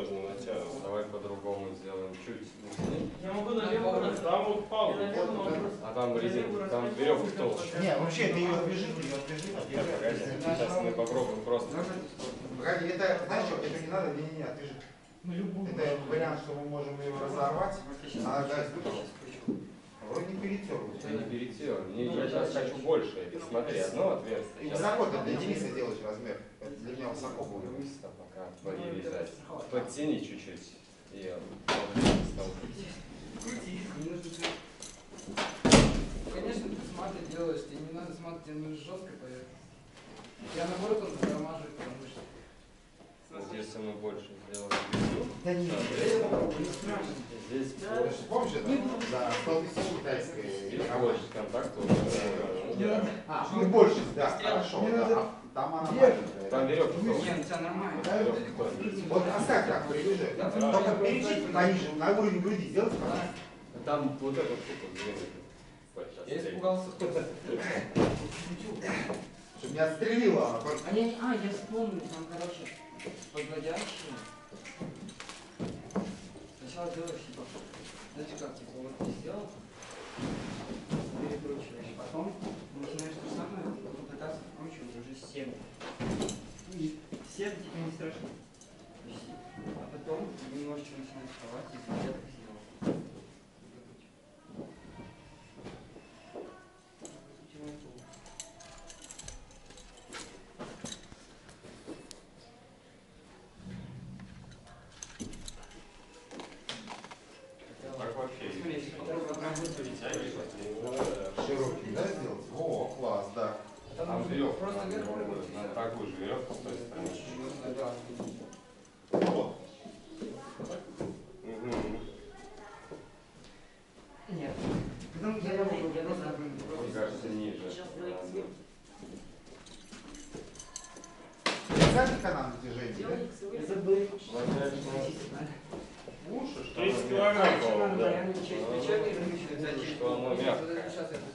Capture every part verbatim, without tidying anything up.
ненадежно натянут. Давай по-другому сделаем. Чуть. Я могу налево. Там вот палку. А там резинка, там веревка толще. Не, вообще ты ее отвяжи, ты ее отвяжи. Погоди, сейчас мы попробуем просто. Погоди, это, знаешь что, это не надо, не-не-не, отвяжи. Это вариант, что мы можем ее разорвать. А дальше вроде не перетерлась. Я не перетел. Я сейчас хочу больше. Это смотри, одно отверстие. Высоко ты для Дениса делаешь размер. Это для меня высоко будет. Быстро пока подвязать. Подтяни чуть-чуть. И конечно, ты сматы делаешь, тебе не надо сматы, тебе нужно жестко поверхность. Я наоборот он затормаживаю, потому что... если мы больше сделаем. Да нет, здесь помнишь это? Да, столбица китайская. здесь больше контакта. А, ну больше, да, хорошо. Да. Там она маленькая. Там веревка. Нет, у тебя нормально. Вот оставь так, приближи. Только перечить пониже, на уровень груди сделать, пожалуйста. Там вот этот штука. Я испугался. Чтобы не отстрелила она. А, не, а, я вспомнил, там, короче, подводящие. Сначала делаешь, типа, знаете как, типа, вот ты сделал, перекручиваешь, потом начинаешь то же самое, пытаться вкручивать уже семь. И семь, типа, не страшно. Почти. А потом немножечко начинаешь вставать и где-то сделал. Широкий, да, сделать? О, класс, да. Там веревка. На такую же веревку с той стороны. Вот. Нет. Потом я могу, я просто... Мне кажется, ниже. Знаете канал натяжения, да? Это был... Лучше, что тридцать килограмм, по-моему, да. Что оно мягкое.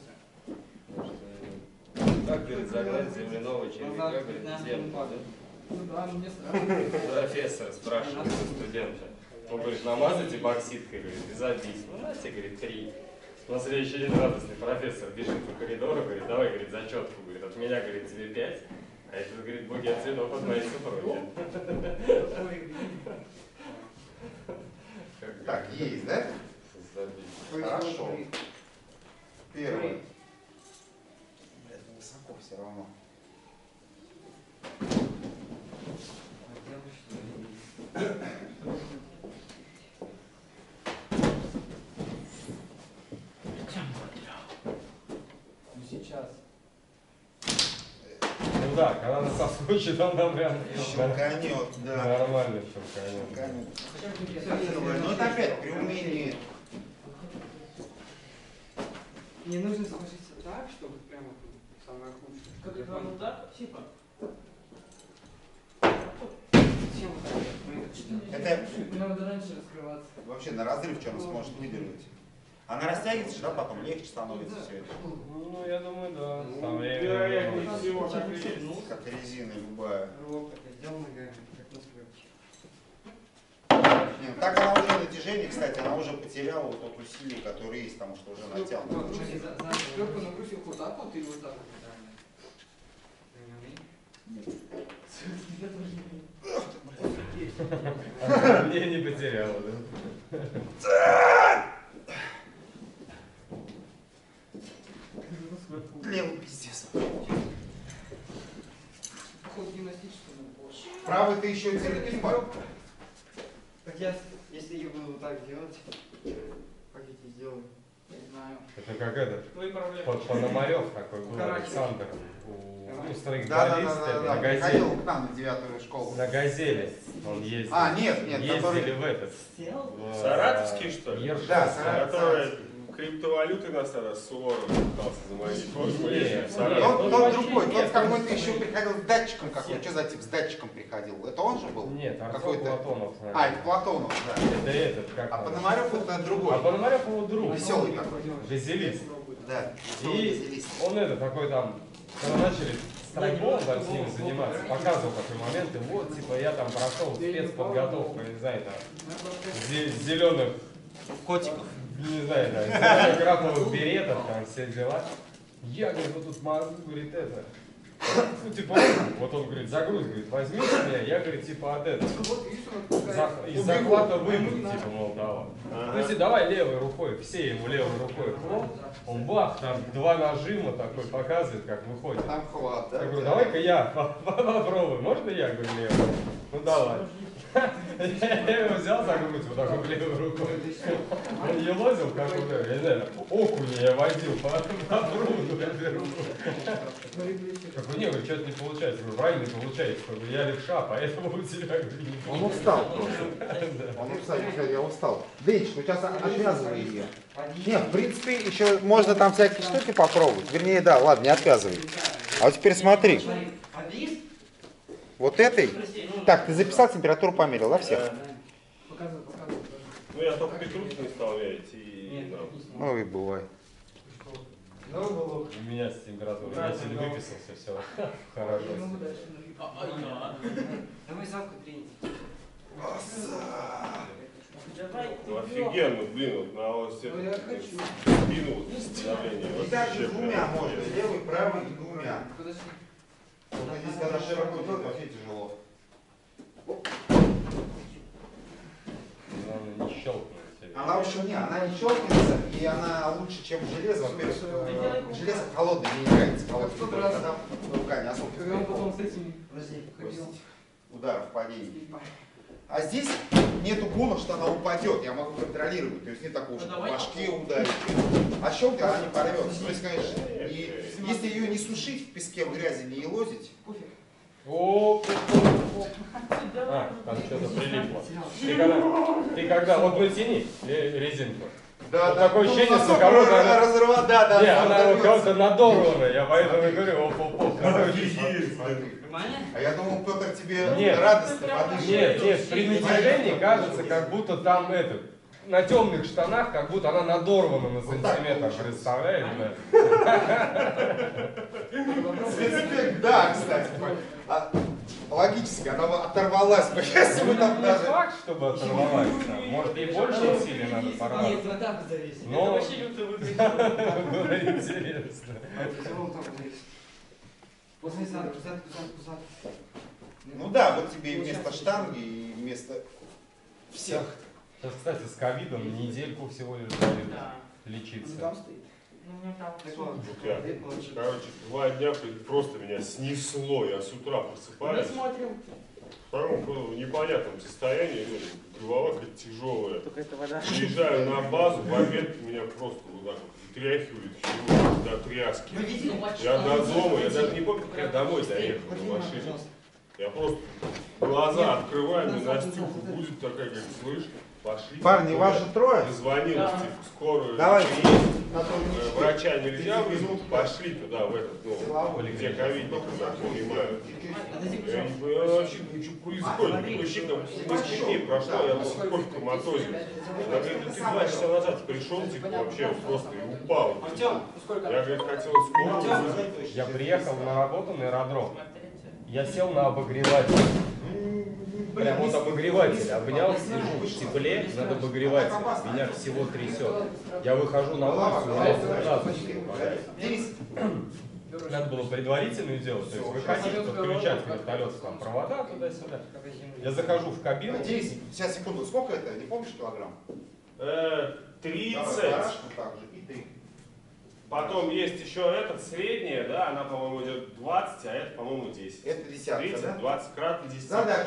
Как перед загнать земляного червяка, говорит, землю, Ну да, мне страшно. профессор спрашивает у студента. Он говорит, намазать эпоксидкой, говорит, и забить. Ну, на тебе, говорит, три. На следующий день радостный профессор бежит по коридору, говорит, давай, говорит, зачетку, говорит, от меня, говорит, тебе пять, а это, говорит, букет цветов от моей супруги. Так, есть, да? Забить. Хорошо. Первый. Это высоко все равно. Ну сейчас. Ну да, когда она соскочит, она прям Щелканет, да. нормально щелканет. Щелканет. Ну это опять при умении. Не нужно сложиться так, чтобы прямо самое худшее. Как это вот так? Типа. Зачем вот так? Это Надо раньше раскрываться. вообще на разрыв что он сможет выдержать. Она растягивается, да, потом легче становится все это. Ну, я думаю, да. Там Вероятнее всего так и есть. Как резина любая. Рывок это сделал ногами, как на скрипке. Нет, так она уже натяжение, кстати, она уже потеряла вот тот усилие, которое есть, потому что уже натянуто. Скрипку нагрузил вот так вот или вот так вот? Мне не потеряла, да? Левый пиздец. Походу гимнастический надо больше. Правый ты еще терпим. Так я, если я буду вот так делать, как я тебе сделаю, не знаю. Это как этот, Твои проблемы. под Пономарев такой был, Каратель. Александр, у ну, строих Да, да, баллист, да, да, это да. на Приходил газели. к нам на девятую школу. На газели он ездил. А, нет, нет, Ездили который... в этот. Сделал? в, Саратовский, что ли? Ершов. Да, Саратов. Который криптовалюты нас тогда с Суворовым пытался заманить. Вот мы ехали в Саратов. Тот, Ну, тот вообще другой, нет, тот там какой-то еще все- приходил с датчиком какой. Что за тип с датчиком приходил? Это он же был? Нет, Артем Какой-то- Платонов, А, наверное. это Платонов, да. Это этот, как А он? Пономарев это А другой. Пономарев его друг. Веселый такой. Газелист. Да, И веселый. он это такой там, когда начали страйкболом там с ними заниматься, показывал такой момент, и вот, типа, я там прошел спецподготовку, не знаю, там, зеленых Котиков. не знаю, да, зеленых краповых беретов, там, все дела. Я, говорю, вот тут могу, говорит, это, ну, типа, вот он, говорит, загруз, говорит, возьмите меня, я, говорит, типа, от этого, зах- из захвата выбрать, типа, мол, того. Ну, если давай левой рукой, все ему левой рукой, хлоп, он бах, там, два нажима такой показывает, как выходит. Там хват, да? Я говорю, давай-ка я попробую, можно я, говорю, левой? Ну, давай. Я его взял за грудь вот такой левой рукой. Он елозил, как уже, я не знаю, окуня я водил по, по пруду этой рукой. Как бы, не, говорю, что-то не получается. Говорю, правильно не получается. Как бы, я левша, поэтому у тебя, говорю, не Он устал просто. Он устал, я устал. Дыч, ну сейчас отвязывай ее. Нет, в принципе, еще можно там всякие штуки попробовать. Вернее, да, ладно, не отвязывай. А вот теперь смотри. Вот этой. Так, ты записал, температуру померил, да, всех? Показывай, показывай. Ну я только Петрушку не стал мерить и... Нет, да. Ну и бывает. У меня с температурой. Я сегодня выписался, все. Хорошо. А, а я? Давай завку тренить. Давай, Ну ты бьёшь. офигенно, блин, вот на вот все Ну, я хочу. спину, вот, становление. И вообще также двумя прям можно. офигенно. Левый, правый и двумя. Подожди. Вот здесь, когда широко идет, вообще тяжело. Главное, не щелкнуть. Она вообще не, она не щелкнется, и она лучше, чем железо. Во-первых, э, железо холодное, мне не нравится холодное. Когда руками особо Когда он потом с этими, подожди, ходил. ударов падений. А здесь нету гона, что она упадет, я могу контролировать. То есть нет такого, что по башке ударить. А щелкнет, она не порвется. То есть, конечно, и если ее не сушить в песке, в грязи, не елозить, О, а, там что-то прилипло. Ты когда, ты когда, вот натяни э, резинку. да, Вот да, такое ну, ощущение, что насколько кого-то она она- разорвала, да, да, Не, да, она у разорвется. кого-то надорвана, я поэтому и говорю, оп, оп, оп. Нормально? А я думал, Петр тебе Нет. радостно подышит. Нет, нет, при натяжении кажется, как будто там это, на темных штанах, как будто она надорвана на сантиметр, представляешь? Спецэффект, да, кстати. А, логически, она бы оторвалась бы, если бы там Не даже... факт, чтобы оторвалась, там. Может, ей больше усилий надо порвать. Нет, вот так зависит. Но Это вообще люто выглядит. было интересно. Все вот так зависит. После задку, задку, задку, задку. Ну да, вот тебе и вместо штанги, и вместо всех. Сейчас, кстати, с ковидом недельку всего лишь дали Да. лечиться. стоит. Ну, у меня там Так всё. ладно. Вот я, короче, два дня просто меня снесло, я с утра просыпаюсь. Посмотрим. В таком ну, непонятном состоянии, ну, голова какая-то тяжелая. Только это вода. Приезжаю на базу, в обед меня просто вот так вот тряхивает всего до тряски. Я до дома, я даже не помню, как я домой доехал на машине. Я просто глаза открываю, мне Настюха будет такая, говорит, слышь, пошли. Парни, вас же трое? Дозвонилась, Да. типа, скорую. Давай. приедет. На то Э, Врача нельзя вызвать, пошли туда, в этот, ну, где ковидников, так понимаю. Я не понимаю, вообще, ну что происходит? Ощущение, там несколько дней прошло, я до сих пор в коматозе. Она говорит, да ты два часа назад пришел, типа, вообще просто и упал. Я, говорит, хотел скорую вызвать. Я приехал на работу на аэродром. Я сел на обогреватель. Прям вот обогреватель. Обнял, сижу в тепле над обогревателем. Меня всего трясет. Я выхожу на улицу, у меня сразу Денис, надо было предварительную делать. То есть выходить, подключать к вертолету, там провода туда-сюда. Я захожу в кабину. Денис, сейчас, секунду, сколько это? Не помнишь килограмм? Э, Давай, тридцать. барашку так же, и ты. Потом есть еще этот, средняя, да, она, по-моему, идет двадцать, а это, по-моему, десять. Это десятка, тридцать, да? двадцать кратно десять. Задача.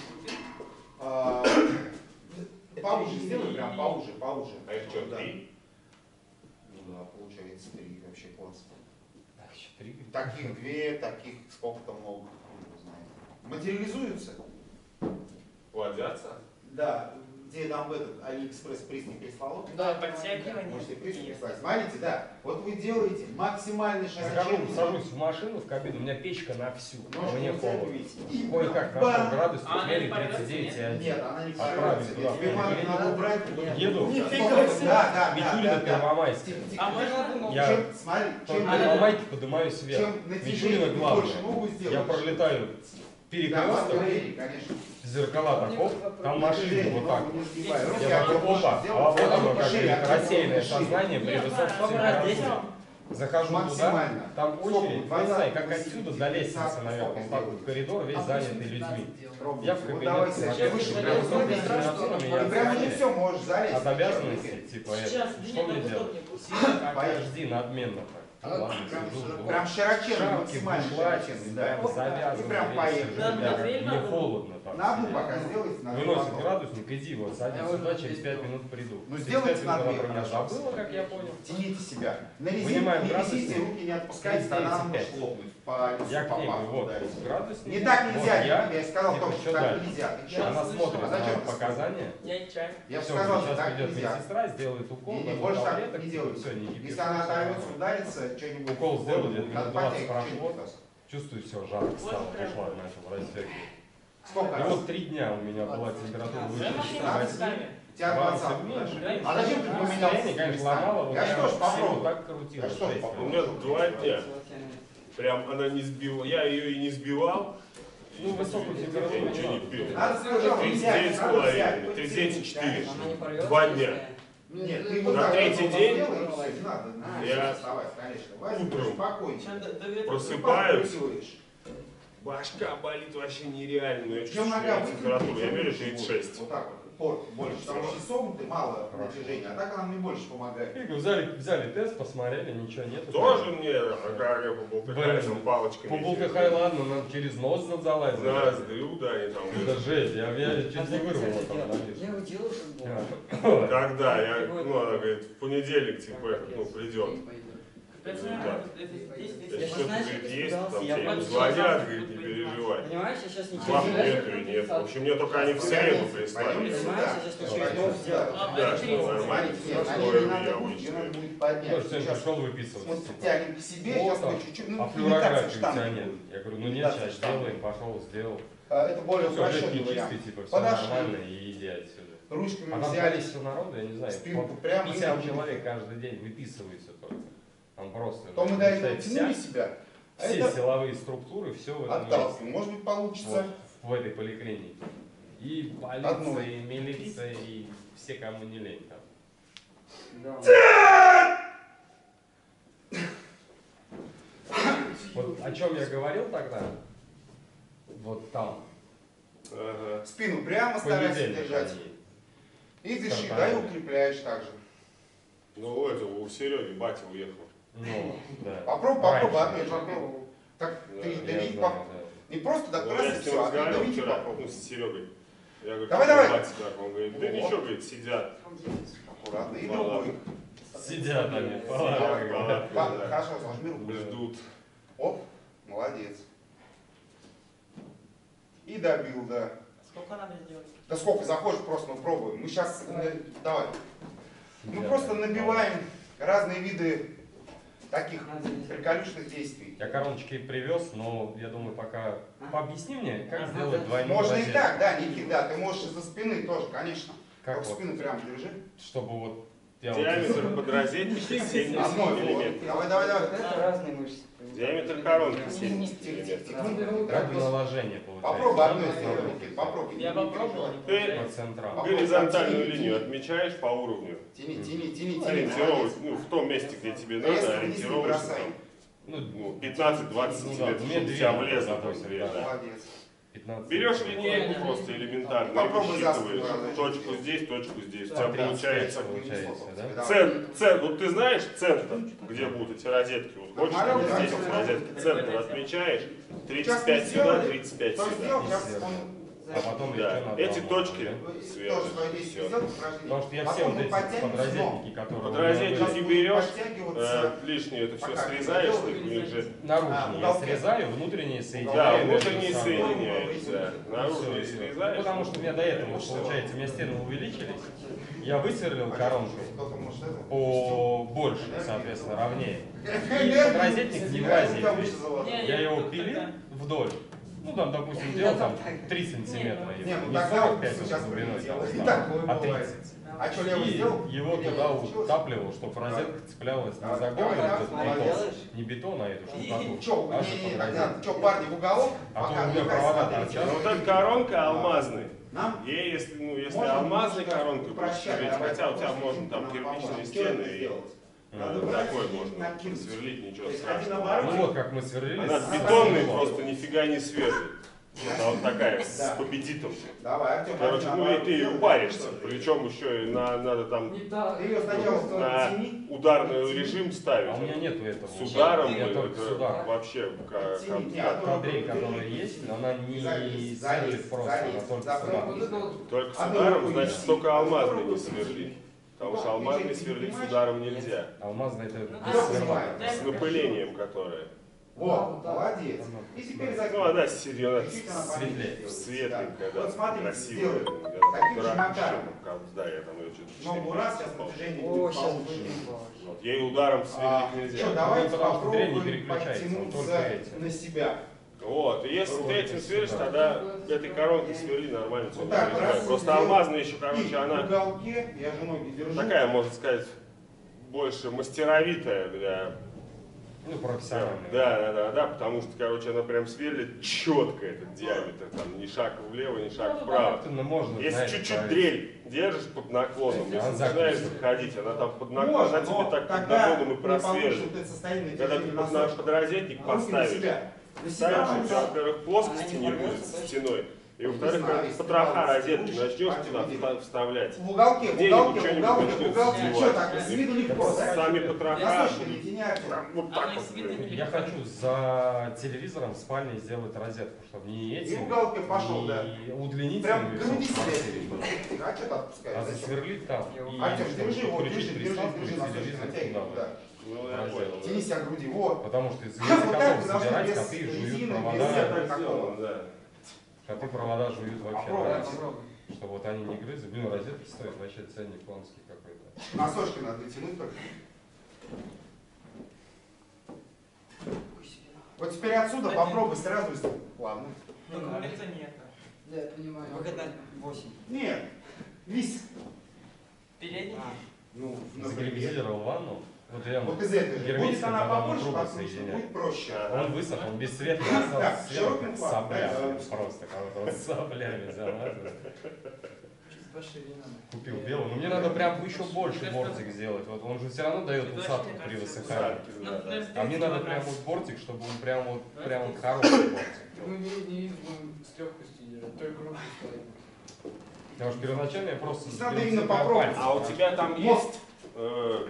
А, Поуже сделай, прям поуже, поуже. А это что, Да. три? Ну да, получается три, вообще класс. Так, еще три. Таких две, таких сколько-то много, хуй его знает. Материализуются? Плодятся? Да. тебе дам в этот Алиэкспресс приз не прислал? Да, подтягивание. Можете приз прислать. Смотрите, да, вот вы делаете максимальный Захожу, широченный. сажусь в машину, в кабину, у меня печка на всю, Ножку мне холодно. вытягиваете и Кое-как бам! нашел градусник, А она не меряет порвётся, тридцать девять и один. Нет, она не Отправить порвётся. туда, Тебе в надо, Калининград. надо убрать. Еду. Нифига себе. Да, да, да. Мичурина, да, да. Первомайский. А можно? Я Чем, смотри, чем, на Первомайке поднимаюсь вверх. чем Мичурина натяжение главное. больше ногу сделаешь. Я пролетаю Да, перекресток, смотри, конечно. зеркала так, оп, там машины вот так. Не сгибай. Руки Я опять такой, опа, сделай. а вот оно как Шире, говорит, рассеянное шире. сознание при Нет, высокой да, температуре. здесь Захожу туда, Максимально. там Сколько? очередь, я не двадцать, знаю, как тридцать, отсюда до лестницы наверх, он так вот коридор весь занятый людьми. Я в Вот давай, кабинете Саша, смотрю, выше, что прям прям высокий, с температурами Ты я прямо не отстранен все можешь залезть. от обязанностей, типа это. Сейчас, Что мне делать? Подожди, надменно так. Ну ладно, сижу, жду. Прям широченный, Шапки, максимально бушлатики, широченный, да, да. завязаны, И прям весь поехали. сижу, На я дверь как- мне надо? холодно так. На одну сидеть. пока сделайте, на Выносит одну. градусник, иди вот, садись Я сюда, уже через здесь пять сделал. минут приду. Ну, Через сделайте пять на минут она две, про меня пожалуйста. забыла, как я понял. Тяните себя. На Вынимаем резинке не градусник. висите, руки не отпускайте, тогда она может хлопнуть. По лицу, Я к по ней паху говорю, вот, ударить. градусник. Не так вот нельзя, я, я сказал нет, том, еще что так дальше. нельзя. Ты чё? Она смотрит А на зачем ты показания. Я не чай. Я бы Все, сказал, что сейчас так придет нельзя. медсестра, сделает укол, Не, не, дадут больше так таблеток, не делайте. все, не Если она оторвется, ударится, что-нибудь. Укол сделали, где-то Надо минут двадцать потеть, прошло. что-нибудь. Чувствую, все, жарко стало, Вот прям. пошла, начал растягивать. Сколько И раз? вот три дня у меня была температура выше Прямо шестидесяти восьми. Тебя Бабушка двадцатку меньше. даже. А зачем ты поменял? Настроение, конечно, ломало, вот Я прям что ж силу попробую. так крутило. Я что ж жесть. У попробую. меня два дня. Прям она не сбила. Я ее и не сбивал. Ну, высокую Я температуру ничего не не пил. Надо сначала тридцать взять, девять с надо взять. половиной, тридцать девять и четыре. Она не порвется, Два если- дня. Нет, ты вот На так третий вот день сделай, и всё, не надо. А, Не я надо вставать, конечно. Возьми, утром спокойнее. Просыпаюсь. Покуриваешь. Башка болит вообще нереально. Но я Чем чувствую, нога что температура. Я меряю тридцать шесть. Вот так вот. Порт больше. Потому что согнутый, мало натяжения. А так она мне больше помогает. И взяли, взяли тест, посмотрели, ничего нет. Тоже мне ага, по болтыхайцам Блин, палочками. По бултыхай, ладно, надо через нос надо залазить. Ноздрю, да, и там. Это жесть, я, я чуть не Кстати, вырвал там я- на вид. Я его делал, чтобы было. А. Когда я, ну, она говорит, в понедельник, типа, этот, ну, придет. Это Если что-то, знаешь, говорит, как есть, испугался, там я тебе просто звонят, сразу говорит, не буду переживай. Понимаешь, я сейчас ничего Маху не нету и нет. В общем, мне только они в среду прислали. Пойдемте Понимаешь, сюда. я сейчас ничего не Пойдемте могу сюда. сделать. Да, что нормально. Смотрите, нет, Все они свое не надо я будет, ее надо вычитаю. будет поднять. Тоже сегодня Сейчас пришел выписываться. вот типа. тянем к себе, Вот сейчас так. мы чуть-чуть, А ну, имитация флюорографию у тебя штанги нет. будет. Я говорю, ну нет, Имитация сейчас штанги. сделаем, пошел, сделал. А, Это более Все, упрощенный легкий вариант. чистый, типа, все Подошли. нормально, и иди отсюда. Ручками А там взяли. количество народа, я не знаю, Спинку по прямо и пятьдесят там человек каждый день выписывается только. Там просто. То мы ну, до этого вся- тянули себя, а все это силовые структуры, все в этом месте. отталкиваем. Может быть получится. Вот, в этой поликлинике. И полиция, Одной. и милиция, и все, кому не лень там. Да. Вот о чем я говорил тогда, вот там, Ага. Спину прямо в старайся понедельник держать. они. И дыши, Стартовали. да, и укрепляешь также. Ну, у этого, у Сереги батя уехал. Ну, да. Попробуй, попробуй, Раньше. опять же. попробуй. Так Да, ты я дави, знаю, поп- да. не просто так Ну, раз я и с ним все, а ты разговаривал давите вчера, попробуй. ну, с Серегой. Я говорю, Давай, как давай. батя так? Он говорит, да ничего, говорит, сидят. Аккуратно. И Ладно. другой. Сидят они, Сидят, палатка. палатка, Па- да. Хорошо, сожми руку. Ждут. Оп, молодец. И добил, да. Сколько надо сделать? Да сколько заходишь, просто мы пробуем. Мы сейчас, давай. Мы Сидят просто они, набиваем разные виды таких Надо не- приколюшных действий. Я короночки привез, но я думаю, пока... Пообъясни мне, как Ага, сделать да. двойную Можно и розетку. так, да, Никит, да. Ты можешь из-за спины тоже, конечно. Как Только вот, спину прямо держи. чтобы вот... Я вот Диаметр под розетки семьдесят Одной. миллиметров. Давай, давай, давай. Вот это разные мышцы. Диаметр коронки Тихо, семьдесят тихо, миллиметров. тихо. Ну, как так, наложение получается. Попробуй да, одной на сделай, основе? Никит, попробуй. Я Не попробовал, не переживай. Ты- По получается. центрам. Горизонтальную Тяни, линию тяни. отмечаешь по уровню. Тяни, тяни, тяни, тяни. Ориентировывать, ну, в том месте, где тебе Резко надо, вниз не ориентировываешься бросай. там, Ну, ну, пятнадцать-двадцать ну да, сантиметров, мне чтобы две у тебя надо, влезло там допустим, две, да. да. Молодец. пятнадцать. Берешь линейку Ой, просто элементарно, и Попробуй за высчитываешь спину точку сделать. здесь, точку здесь. У Да, тебя тридцать получается пять. Получается, да? центр, центр, вот ты знаешь центр, где будут эти розетки? Вот хочешь, там Нормально, здесь да. вот розетки, центр отмечаешь, Сейчас тридцать мы пять сюда, сделали. тридцать пять Что сюда. сделал, сейчас Естественно. он а потом Да, еще надо. эти точки Вы тоже связаны. свое действие Всё. сделали, упражнение. Потому что я все Потом вот вы эти подтягиваете подрозетники, ногу. которые... Подразетники берешь, Подтягиваться. э, лишнее это все Пока срезаешь, не ты у них же... Наружные я уголки. срезаю, внутренние соединяю. Да, между внутренние собой. соединяешь, да. Наружные Всё, и- срезаешь. Ну, потому что у меня до этого, вот, получается, у меня стены увеличились, я высверлил коронку Кто-то может это? по больше, соответственно, ровнее. И Энергию. подрозетник не влазит. Энергию выше заложил. Не, Я его пилил вдоль. Ну, там, допустим, делал там три сантиметра, Не, его, ну не тогда сорок вот пять сейчас глубиной, там, прилетело. И стал, такое а бывает. тридцать. А что, левый И сделал? его Левый туда получилось? утапливал, чтобы розетка цеплялась не Давай, за давай, голый этот давай, бетон, делаешь? не бетон, а эту штукатурку, Че, а не, чтобы не, под тогда, розетку. че, парни в уголок? А то Пока у меня не провода смотрите. торчат. Ну вот эта коронка алмазный. Нам Ей, если, ну, если можно алмазной немножко коронкой упрощать, сверлить, давай, хотя у тебя просто можно там нам кирпичные поможет. стены Что это и сделать? э, Надо брать такой и можно накинуть. сверлить, ничего То есть страшного. один оборот. Ну вот как мы сверлили. Она с- бетонный с- просто нифига не сверлит. Она вот такая, с Да. победитом. Давай, Артем, Короче, один ну и оборот ты сделай. паришься, причем еще и на, надо там Не так. Ты ее сначала на тяни. ударный режим ставить. А у меня нету этого. С ударом, У меня это только с ударом. вообще как, Тяни. Не, как- одну Кадриль, руку которая держи. есть, она не Залезь, сверлит залезь, просто, она залезь. только с Запрыгни. ударом. Вот это вот. только с Одну ударом, руку значит неси, только алмазный одну не руку сверлить. неси. Потому что Ну, алмазный ничего не сверлить с понимаешь? ударом нельзя. Алмазный это Ну, без да, сверла. понимаю. С напылением которое. Вот, молодец. И теперь Ну она серьезно, Чуть-чуть она светлее. поменьше сделает. светленькая, да, Вот смотрите, красивая. сделай. Я там Таким же дурак макаром. ещё, как, да, я там ее что-то Ногу раз, сейчас четыре напряжение О, будет сейчас получше. будет. Вот, ей ударом А, сверлить нельзя. что, давайте Ну, потому что дрель не попробуем переключается, он только подтянуться эти. на себя. Вот, и если ты этим сверлишь, тогда этой коронкой сверли нормально. Вот так, раз, Просто сделай. алмазная еще, И короче, в она уголке, я же ноги держу. такая, можно сказать, больше мастеровитая для... Ну, профессиональный. Да, да, да, да, потому что, короче, она прям сверлит четко этот диаметр, там, ни шаг влево, ни шаг вправо. Ну, можно, Если знаешь, чуть-чуть править. дрель держишь под наклоном, если Она начинаешь закрутится. заходить, она там под наклоном, Можно, она тебе но так под тогда наклоном и не получится просверлит. вот это состояние Когда ты движения под на носочком. подрозетник Руки на поставишь, себя. На себя ставишь, у можно. тебя, во-первых, плоскости Она не не будет порвется, с да? стеной. И Не во-вторых, знаю, когда если потроха баланс розетки лучше, начнешь а туда тебе вста- вставлять. В уголке, в Где-нибудь уголке, в что-нибудь уголке, в начнет уголке. задевать. Что так, с виду легко, да? Сами потроха Носочки будут не тяните. вот так Она вот. из виду блин. не Я хочу за телевизором в спальне сделать розетку, чтобы не И эти, в уголке пошел, да. не удлинить Прям ее, груди чтобы себе. посмотреть. А что ты отпускаешь? а Зачем? засверлить там. И Артем, чтобы держи его, включить держи, держи, приставку и держи носочки, телевизор натягивай. туда. Да. Ну, я Розетку. понял. Тяни себя к груди, вот. Потому что из Вот так котов вы должны собирать, без коты жуют резины, без провода. этого. Так сделано, да. Коты провода жуют вообще Попробуй. нравится. Попробуй. Чтобы вот они не грызли. Блин, розетки стоят вообще ценник конский какой-то. Носочки надо тянуть только. Вот теперь отсюда попробуй сразу. Ладно. Ну, говорится, нет. Да, я понимаю. Выход на восемь. Нет. Вись. Передний. А, Ну, например. Загерметизировал ванну. Вот я Вот из этой же. Будет герметика, она когда он побольше, трубы потому что соединяет. будет проще. Он высох, он без света Да, остался сверху, широким как планом, сопля. да. Просто кого-то вот соплями замазано. чуть пошире надо. Купил белый. Но мне надо прям еще больше бортик сделать. Вот он же все равно дает усадку при высыхании. Ну, наверное, А мне надо третий прям раз. вот бортик, чтобы он прям вот прям вот хороший бортик. Мы не, не будем с легкостью держать, только руки ставим. Потому что первоначально я просто Надо сбил именно себя попробовать. пальцем. А у тебя там Мозг. есть э,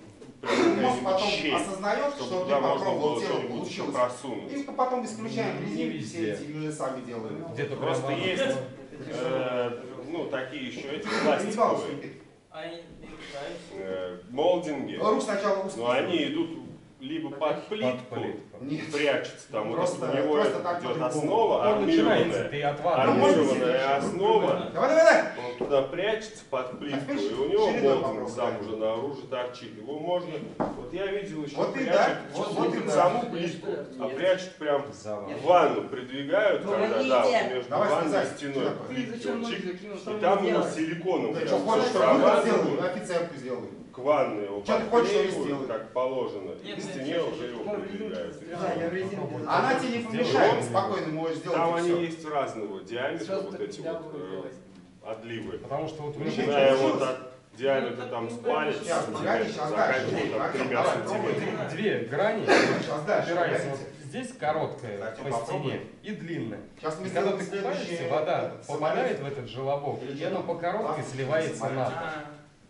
Мозг потом щель, осознает, чтобы что ты туда можно попробовал было тело, что-нибудь еще получилось. просунуть. И потом исключаем Не резинки, везде. все эти уже сами делаем. Где-то Просто прям есть оно- э, ну, такие еще эти Перебал пластиковые вступит. А я не решаюсь. э, молдинги. Рук сначала узкий. Но они идут либо под под плитку, плитку. Нет. прячется там, вот Просто- у него просто так идет по-другому. основа, Он начинается, армированная. ты от ванны. Армированная основа, Давай, давай, давай. он туда прячется под плитку, А теперь и у него шириной молдинг попробуй, сам да. уже наружу торчит. Его можно, вот я видел еще Вот и прячут, да, вот- не вот и под да. саму плитку, а прячут прям За ванну. в ванну придвигают, когда Помогите! да, вот между Давай, ванной и слезай. стеной Что в такое? плитке Зачем вот ноги чик, закинул? и Что там мне его делать? силиконом Ты прям что, всё хочешь, чтобы я сделаю? проваливают, Офицерку сделаю. к ванной его Что ты хочешь, что я подклеивают, сделаю? как положено, и Нет, к нет, стене нет, уже его нет, придвигают. Да, я в резинке. Она тебе не помешает, спокойно можешь сделать. Там и они всё. есть разного диаметра, Сразу вот так эти я вот буду э, делать. отливы. Потому что вот у меня Начиная получилось? вот от диаметра там с палец, Сейчас, погоди, сейчас заканчивая дальше. там Артем, тремя давай, пробуй. сантиметрами. две грани Сейчас дальше. упираются погодите. вот здесь короткая Артем, по попробуй. стене и длинная. Сейчас мы И когда сделаем ты следующий купаешься, вода этот, попадает самолет. в этот желобок, Или и она по короткой Ладно, сливается самолет. на. А,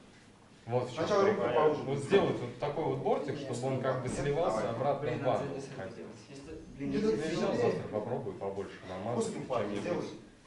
Вот в чем Сначала руку прикол. положим. Вот сделать вот такой вот бортик, чтобы он как бы сливался Давай. обратно Блин, в надо ванну. здесь это делать. Если, блин, Не если надо Я сделать. взял завтра, попробую побольше намазать Узким планом чем-нибудь. сделай.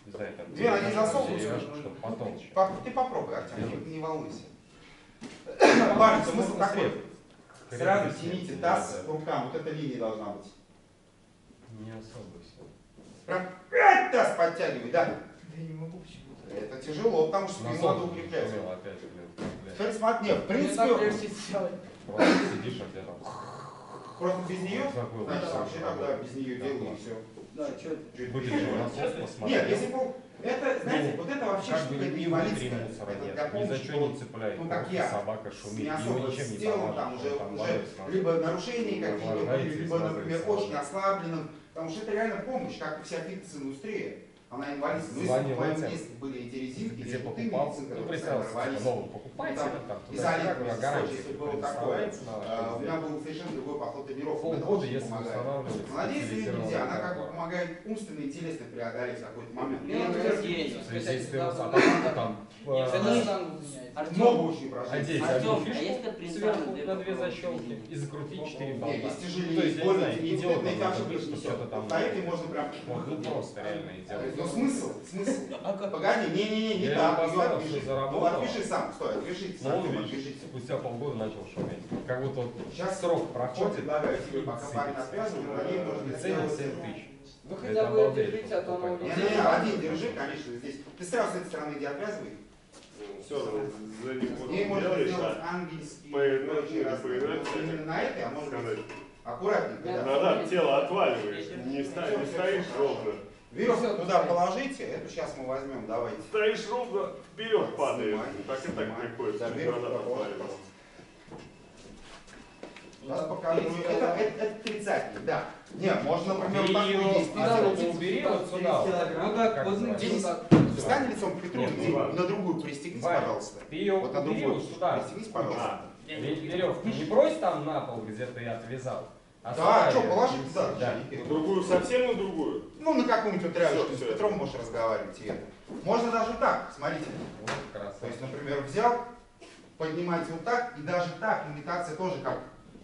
Не знаю, там... Две ноги засовываются. Чтобы потом еще. Поп- Ты попробуй, Артем, не волнуйся. Парни, смысл такой. Сразу тяните таз к рукам, вот эта линия должна быть. Не особо все. Прям пять таз подтягивай, да. Да я не могу почему-то. Это тяжело, потому что спину надо укреплять. Опять, блин. Теперь смотри, нет, в Мне так принципе, легче сделать. Просто сидишь, а тебя там... просто без нее, Забыл. значит, вообще тогда без нее делай и все. Да, что это? Будет же насос, посмотри. Нет, если бы... Это, знаете, Ну, вот это вообще как бы штука не не три инвалидская. мусора Это нет, для ни за помощи, что вот, не цепляет. ну, как просто я, собака с шумит, не его особо ничем с не телом, поможет, там уже, там уже балуется, надо. либо нарушения какие-то Охлаждаете, были, либо, сразу например, рисовать. очень ослабленным, потому что это реально помощь, как и вся фитнес-индустрия. Она инвалидская. Ну, если Звони бы в моем Луценко. детстве были эти резинки, Где или покупал, медицинка, ну то представился, рвались. типа, новый покупатель, Там там изолент, туда-сюда, если гарантия если было такое. предоставляется на А, У ваш меня был совершенно другой подход тренировок. Это полгода, очень если помогает. устанавливается. Но надеюсь, ее нельзя. Она как бы бы помогает умственно и телесно преодолеть какой-то момент. Ну, Я, это например, есть. Если ты собаку там... Это э, не штангу меняет. много очень упражнений. Одеть Артем, одну а фишку если принципиально сверху две на две попробовать защелки видеть? и закрутить четыре Нет, болта. есть То тяжелее, есть, я не более знаю, не делать на эти надо ошибки, быть, что-то там... на эти можно прям... Вот, ну просто реально и делать. Ну смысл, смысл. А как? Погоди, не-не-не, не Я так, его ее поставил, отпиши. что заработало. Ну отпиши сам, стой, отпишите, Ну, Артем, видишь, отпишите. спустя полгода начал шуметь. Как будто вот Сейчас срок Что проходит, предлагаю тебе, пока парень отвязывает, на ней можно и ценит сделать... семь тысяч. Вы Это хотя бы обалдеть, держите, а то оно просто Не-не-не, улетит. один держи, конечно, здесь. Ты сразу с этой стороны где отвязывай. Все, за них И можно делаешь, сделать а ангельский. по инерции, очень раз. по инерции, Именно на этой, а может сказать. быть аккуратненько. Да. Назад тело отваливаешь, не, ста- не стоишь ровно. Веревку туда положите, эту сейчас мы возьмем, давайте. Стоишь ровно, вперед падаешь. Снимай, Так и так снимай. приходится, Да, чуть веревку назад положи, отваливаешь. Сейчас покажу. Это, это, это тридцатник, да. Не, можно, например, вот так Ты его здесь куда сделать. убери вот сюда. килограмм. Ну как, Как вот называется? здесь. Встань лицом к Петру, Нет, и ну ладно. на другую пристегнись, Ваня, пожалуйста. Ты ее Вот на убери другую вот сюда. пристегнись, пожалуйста. Веревку не брось там на пол, где ты отвязал. А Да, сюда что, её- положи туда. Да. На другую, совсем на другую. Ну, на какую-нибудь вот рядышком Всё, с всё. Петром можешь разговаривать. И это. Можно даже так, смотрите. Вот красавчик. То есть, например, взял, поднимаете вот так, и даже так, имитация тоже как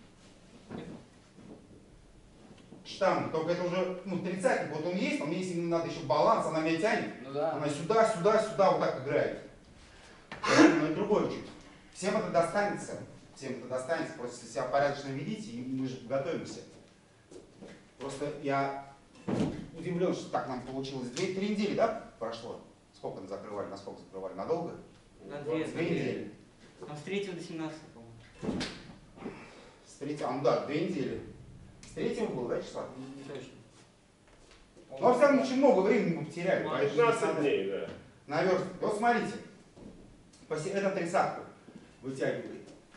штанга, только это уже, ну, тридцатник, вот он есть, но мне если надо еще баланс, она меня тянет, Ну да. она сюда, сюда, сюда вот так играет. Но это другое чуть. Всем это достанется, всем это достанется, просто если себя порядочно ведите, и мы же готовимся. Просто я удивлен, что так нам получилось. Две, три недели, да, прошло? Сколько мы закрывали, насколько закрывали? Надолго? На две, Две недели. Там с третьего до семнадцатого, по-моему. С третьего, а, ну да, две недели. С третьего было, да, числа? Не точно. Ну, во всяком очень много времени мы потеряли. поэтому пятнадцать надо дней, да. наверстывать. Вот смотрите, посе- это тридцатку вытягивает.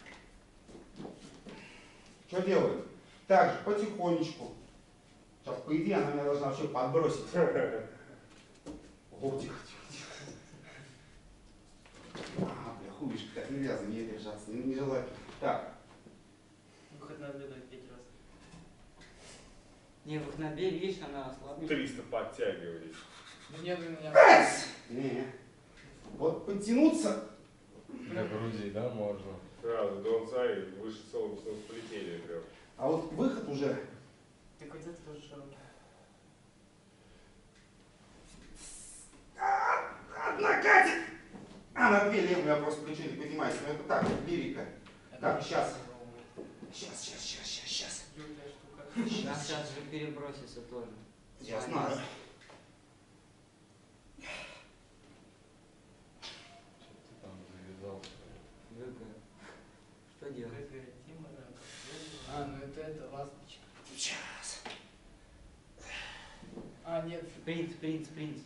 Что делаем? Так же, потихонечку. Сейчас, по идее, она меня должна вообще подбросить. О, тихо, тихо, тихо. А, бля, хуй, видишь, как нельзя за нее держаться, не, не желаю. Так, Хоть надо дать пять раз. Не, в Ихнобе, видишь, она ослабнет. триста подтягиваешь. Да нет у меня. не. Вот подтянуться. Для груди, да, можно. Сразу до конца и выше солнечного сплетения прям. А вот выход уже. Ты хотел тоже широкий. Одна катит. А на две левые я просто плечо не поднимаюсь. Но это так, лирика. Так, сейчас. Сейчас, сейчас, сейчас, сейчас, сейчас. Легкая штука. Сейчас, сейчас же перебросится тоже. Я знаю. Ты там завязал. ГГ. Что делать? ГГ, Тима, да. А, ну это это, ласточка. Сейчас. А, нет. Принц, принц, принц.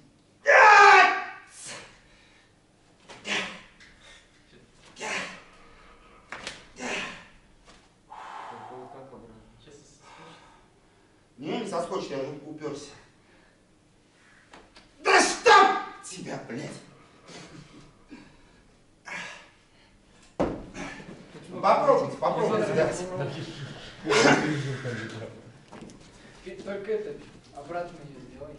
Как обратно? Сейчас соскочит. Не, не соскочит, я уже уперся. Да что тебя, блядь! Попробуйте, попробуйте, да. Ты только это, обратно ее сделай.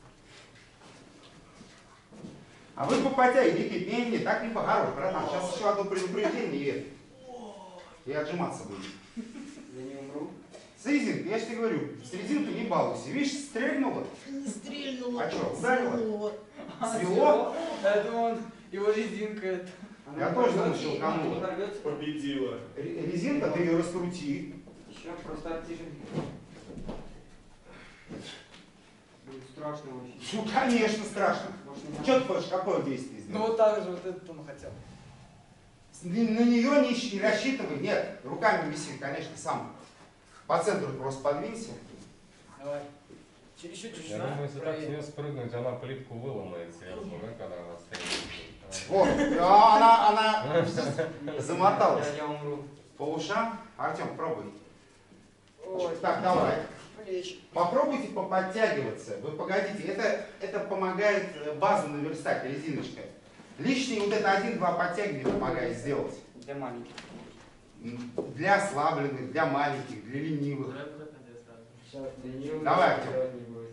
А вы попотягивайте, не, не, так не по-хорошему, братан. Сейчас еще одно предупреждение, и, и отжиматься будет. Я не умру. С резинкой, я же тебе говорю, с резинкой не балуйся. Видишь, стрельнула. Не стрельнула. А что, ударила? Свело. Свело? Я думал, он- его резинка это. Я тоже думал, что кому. Победила. Ре- Резинка, ты ее раскрути. Еще просто оттяжение. Будет страшно вообще. Ну, конечно, страшно. Может, не надо? Что ты хочешь, какое действие Ну сделать? вот так же вот этот он хотел. На нее не, щ- не рассчитывай, нет, руками виси, конечно, сам. По центру просто подвинься. Давай. Че- Еще чуть-чуть. Я на, думаю, если так с правее. нее спрыгнуть, она плитку выломает сверху, да, когда она стоит. Вот, а она, она замоталась Я, я умру. по ушам. Артем, пробуй. Ой, Так, давай. плечи. Попробуйте поподтягиваться. Вы погодите, это, это помогает э, базу наверстать, резиночка. Лишний вот это один-два подтягивания помогает сделать. Для маленьких. М, Для ослабленных, для маленьких, для ленивых. Давай выход на две сразу. Сейчас для нее Давай, уже Артем. делать не будет.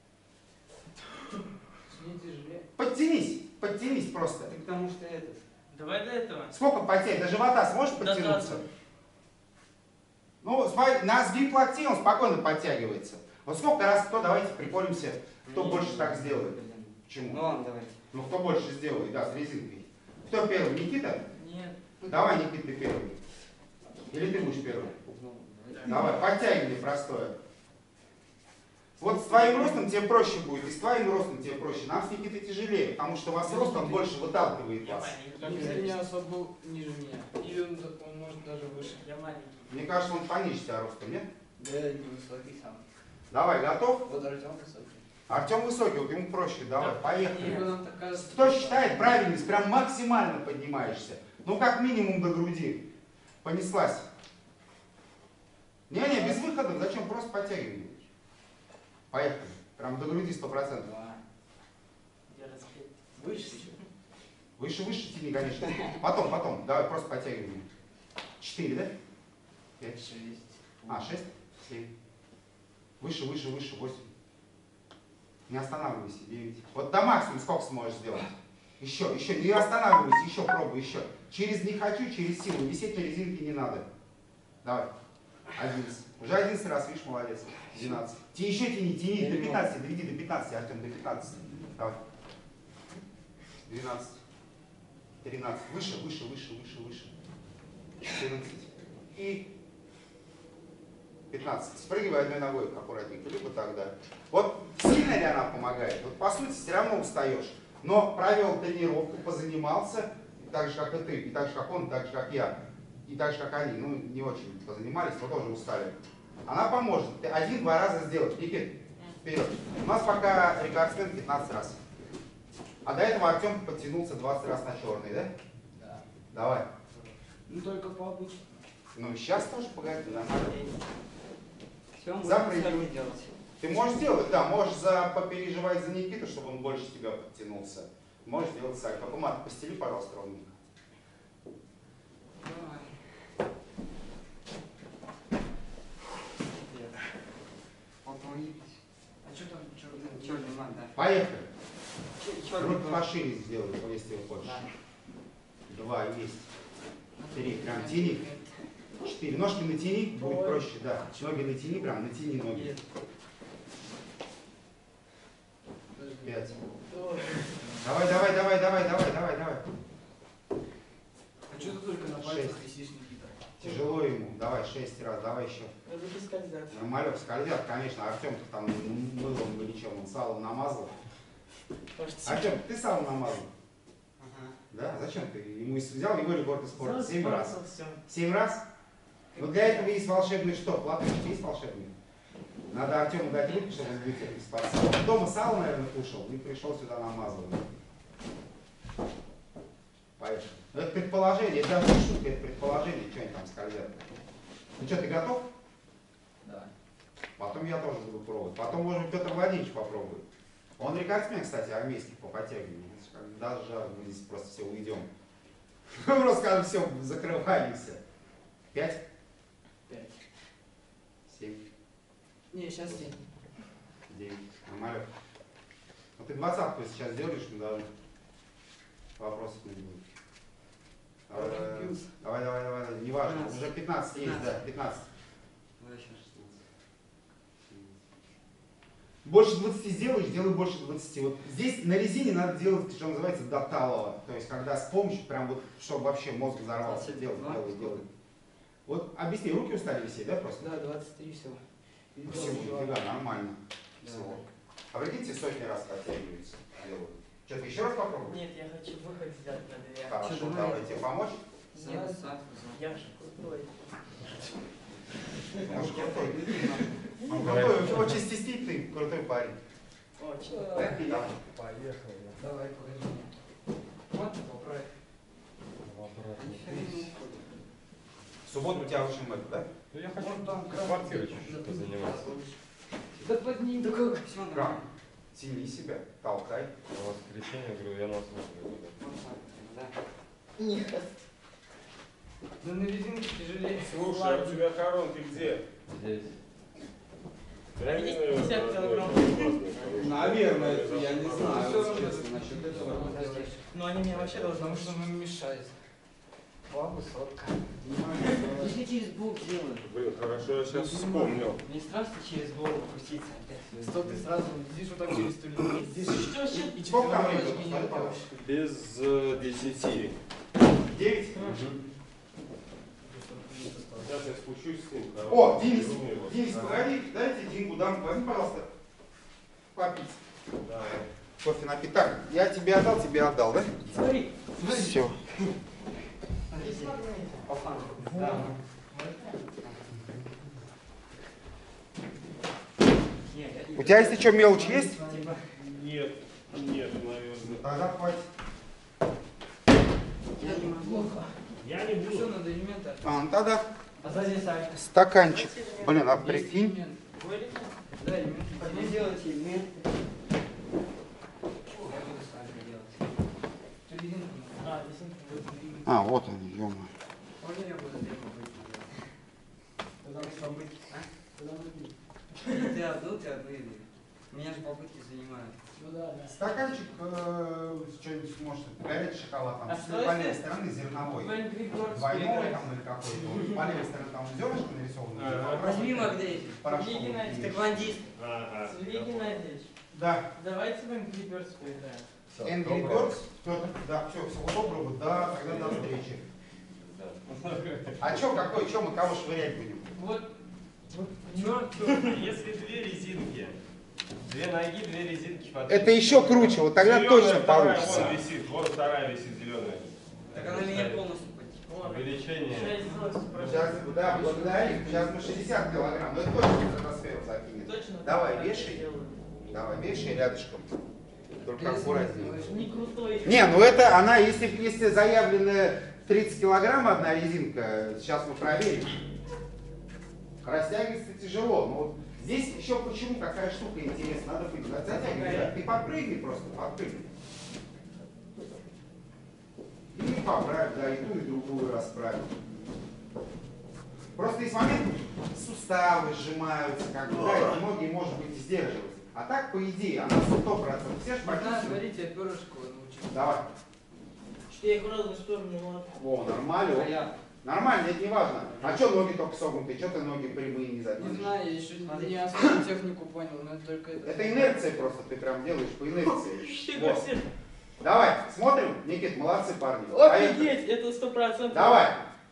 Мне тяжелее. Подтянись, подтянись просто. Это потому что этот. Давай до этого. Сколько подтянуть? До живота сможешь До подтянуться? таза. Ну, смотри, на сгиб локтей он спокойно подтягивается. Вот сколько раз, кто, давайте приколимся, кто Мне больше не так будет. сделает. Ну Почему? ладно, давайте. Ну, кто больше сделает, да, с резинкой. Кто первый, Никита? Нет. Давай, Никита, ты первый. Или ты будешь первый? Ну, давайте. Давай, подтягивание простое. Вот с твоим ростом тебе проще будет, и с твоим ростом тебе проще. Нам с Никитой тяжелее, потому что у вас рост, он больше выталкивает Я вас. Так, маленький. если не особо ниже меня. Или он, он может даже выше. Я маленький. Мне кажется, он пониже тебя ростом, нет? Да, я не высокий сам. Давай, готов? Вот Артем высокий. Артем высокий, вот ему проще, давай, поехали. Либо нам так кажется. Кто считает правильность, прям максимально поднимаешься. Ну, как минимум до груди. Понеслась. Не-не, без выхода, зачем? Просто подтягивай. Поехали. Прям до груди сто процентов. Два. Я распет. Выше еще. Выше, выше тяни, конечно. Потом, потом. Давай, просто подтягивай. Четыре, да? Пять. Шесть. А, шесть? Семь. Выше, выше, выше. Восемь. Не останавливайся. Девять. Вот до максимума сколько сможешь сделать? Еще, еще. Не останавливайся, еще пробуй, еще. Через не хочу, через силу. Висеть на резинке не надо. Давай. Одиннадцать. Уже одиннадцать раз, видишь, молодец. Двенадцать. Ти еще тяни, тяни. До пятнадцати, доведи до пятнадцати, Артем, до пятнадцати. Давай. Двенадцать. Тринадцать. Выше, выше, выше, выше, выше. Четырнадцать. И пятнадцать. Спрыгивай одной ногой аккуратненько, либо тогда. Вот сильно ли она помогает? Вот по сути все равно устаешь. Но провел тренировку, позанимался, так же как и ты, и так же как он, и так же как я, и так же как они. Ну, не очень позанимались, но тоже устали. Она поможет. Ты один-два раза сделать. Никит, вперед. У нас пока рекордсмен пятнадцать раз. А до этого Артем подтянулся двадцать раз на черный, да? Да. Давай. Ну только по обычному. Ну, сейчас тоже, погоди, нормально. Все, можно Запрыгивай. сами делать. Ты можешь сделать, да, можешь за, попереживать за Никиту, чтобы он больше тебя подтянулся. Можешь сделать сами. Только мат постели, пожалуйста, ровненько. Давай. Помогитесь. А что там черный? Черный мат, да. Поехали. Черный Руки мат. пошире сделай, если вы хочешь. Да. Два есть. Три. Прям тяни. Четыре. Ножки натяни, будет проще, да. Ноги натяни, прям натяни ноги. Пять. Давай, давай, давай, давай, давай, давай, давай. А что ты только на пальцах висишь, Никита? Тяжело ему. Давай, шесть раз, давай еще. Надо не скользать. Нормалек скользят, конечно. Артем-то там мылом бы ничем, он салом намазал. Артем, ты салом намазал? Ага. Да? Зачем ты? Ему взял его рекорд спорта. Семь раз. Все. Семь раз? Но для этого есть волшебный штоп. Латышки есть волшебный? Надо Артему дать руки, чтобы он вытер из-под сала. Он дома сало, наверное, кушал и пришел сюда намазал. Поехали. Но это предположение, это даже не шутка, это предположение, что они там скользят. Ну что, ты готов? Да. Потом я тоже буду пробовать. Потом, может быть, Петр Владимирович попробует. Он рекордсмен, кстати, армейский по подтягиванию. Даже жар, мы здесь просто все уйдем. Мы просто скажем, все, закрываемся. Пять? Пять. Семь? Не, сейчас семь. Девять. Нормально. Ну ты двадцатку сейчас делаешь, мы даже вопросов не будет. Давай, давай, давай, давай, давай, не важно. Уже пятнадцать есть, да, пятнадцать. Давай еще шестнадцать. больше двадцати сделаешь, делай больше двадцати. Вот здесь на резине надо делать, что называется, до талого. То есть, когда с помощью, прям вот, чтобы вообще мозг взорвался. Делай, делай, делай. Вот объясни, руки устали висеть, да, просто? Да, двадцать три всего. Всего, нифига, нормально. Всего. А прикиньте, сотни раз оттягивается. Делают. Что-то еще раз попробуем? Нет, я хочу выход сделать на дверь. Хорошо, Что, давайте помочь. Нет, сад, Я же крутой. Он же крутой. Он крутой, очень стеснительный, крутой парень. Очень. Да. Поехали. Давай, покажи мне. Вот, поправь. В субботу у тебя очень это, да? Ну я хочу Вон там кран. квартирой чуть-чуть позаниматься. Да подними, да как? Все Кран. нормально. Тяни себя, толкай. У вас воскресенье, говорю, я на службе. Вот так, да. Нет. Да на резинке тяжелее. Слушай, а у тебя коронки где? Здесь. Есть пятьдесят килограмм. Наверное, я не Ну, знаю, всё равно честно, насчет этого. Но они мне вообще должны... Потому что нам мешает. Два высотка. Если через бок делаю. Блин, хорошо, я сейчас вспомнил. Не страшно через голову крутиться опять. Что ты сразу здесь вот так через стулья. Здесь Что ж? и Сколько там четверо времени? не делаешь. Без э, десяти. Девять. Сейчас я спущусь с ним. О, Денис, Денис, погоди, дайте деньгу, дам, возьми, пожалуйста, попить. Да. Кофе напить. Так, я тебе отдал, тебе отдал, да? Смотри. Все. По фану. Да. У тебя, если что, мелочь есть? Типа, Нет, нет, наверное. Тогда хватит. я не могу. Я не Все, надо элементы. А, ну тогда А сзади сами. стаканчик. Блин, а прикинь. Да, элементы. Не делайте элементы. Я буду сами делать. Ты резинку надо. А, здесь не А, вот он, ё-моё. Можно я буду делать? Куда мы побыть? А? Куда мы бить? Ты одну, ты одну иду. Меня же попытки занимают. Ну да, да. Стаканчик, э, что-нибудь может, горячий шоколад, там, А с что по левой если- стороны зерновой. В Angry Birds Двойной поиграть. там или какой-то. Вот по левой стороне там зернышко нарисовано. Ага. Возьми Магдейт. Порошком. Лиги найди. Ты гвондист. Ага. Свеги надеюсь. Да. Давайте в Angry Birds поиграем. Angry Birds. Петр, да, все, всего доброго, да, тогда до встречи. А что, какой, что мы кого швырять будем? Вот. Вот. Если две резинки, две ноги, две резинки под... Это еще круче, вот тогда Зелёная точно вторая, получится. Вон висит, вон вторая висит зеленая. Так она меня полностью потекла. Вот. Увеличение. Шесть злости Сейчас, да, благодарим. Сейчас мы шестьдесят килограмм, но это точно стратосферу закинет. Точно? Давай, так вешай. делаю. Давай, вешай рядышком. Только аккуратнее. Не крутой. Не, ну это она, если, если заявлено тридцать килограмм одна резинка, сейчас мы проверим. Растягивается тяжело. Но вот здесь еще почему какая штука интересная, надо быть. Затягивай, да? Ты подпрыгни просто, подпрыгни. И поправь, да, и ту, и другую расправь. Просто есть момент, суставы сжимаются, как бы, да, и многие, может быть, сдерживаются. А так, по идее, она сто процентов. Все же Да, почувствуют. смотрите, я пирожку научил. Давай. Что я их в разные стороны вот. О, нормально. А я Нормально, это не важно. А что ноги только согнуты? Что ты ноги прямые не Не задержишь? знаю, я еще не особо технику понял, но это только это. Это инерция просто, ты прям делаешь по инерции. Фига Вот. себе. Давай, смотрим. Никит, молодцы парни. Поехали. Офигеть, это сто процентов. Давай.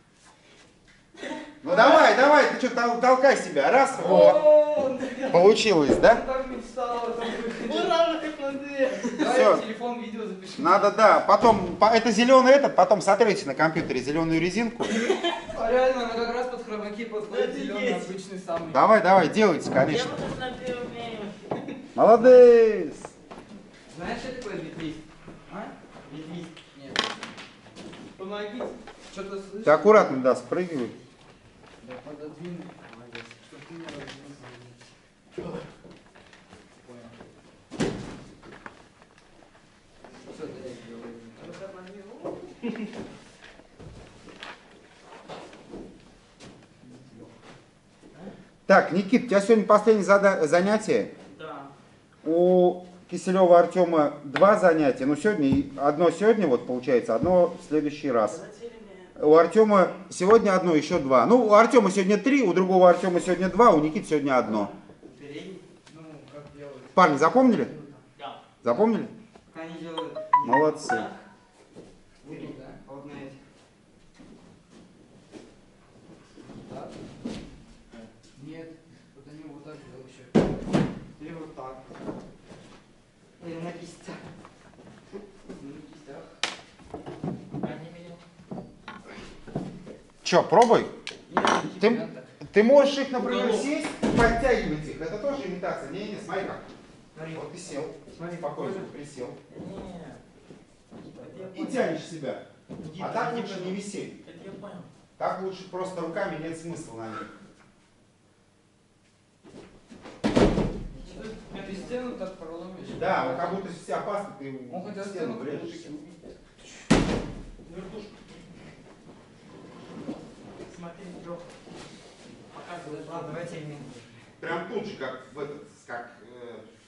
Ну давай, давай, ты что, толкай себя. Раз. О, получилось, да? Так мечтал, там Ура, как на дверь. Всё. телефон, видео запиши. Надо, да. Потом, по- это зеленый этот, потом сотрете на компьютере зеленую резинку. А реально, она как раз под хромаки подходит, Офигеть. зеленый обычный самый. Давай, давай, делайте, Я конечно. вот на первом умею. Молодец. Знаешь, что такое ветвист? А? Ветвист. Нет. Помогите. Что-то слышишь? Ты аккуратно, да, спрыгивай. Да, пододвинь. Молодец. Чтоб ты не разбился. Понял. Что ты делаешь? Так, Никит, у тебя сегодня последнее зада- занятие. Да. У Киселева Артема два занятия. Ну, сегодня, и- одно сегодня, вот получается, одно в следующий раз. Давайте меня. У Артема сегодня одно, еще два. Ну, у Артема сегодня три, у другого Артема сегодня два, у Никиты сегодня одно. Передний. Ну, как делается? Парни, запомнили? Да. Запомнили? Пока они делают... Молодцы. Вот тут, да? А вот на эти. Так? Нет, вот они вот так делают еще. Или вот так. Или на кистях. На кистях. Я не видел. Че, пробуй. Нет, Ты, вариантов. ты можешь их, например, Уголок. сесть и подтягивать их. Это тоже имитация. Не, не, смотри как. Смотри. Вот ты сел. Смотри, Спокойно, похоже. присел. Не, И тянешь себя. Иди, А так иди, лучше иди. не висеть. Это я понял. Так лучше просто руками, нет смысла на них. Ты стену так проломишь. Да, вот как будто все опасно, ты Он хотел в стену стену врежешься. Вертушку. Смотри, Джо. Показывай. Ладно, давайте я не. Прям тут же, как в этот, как э,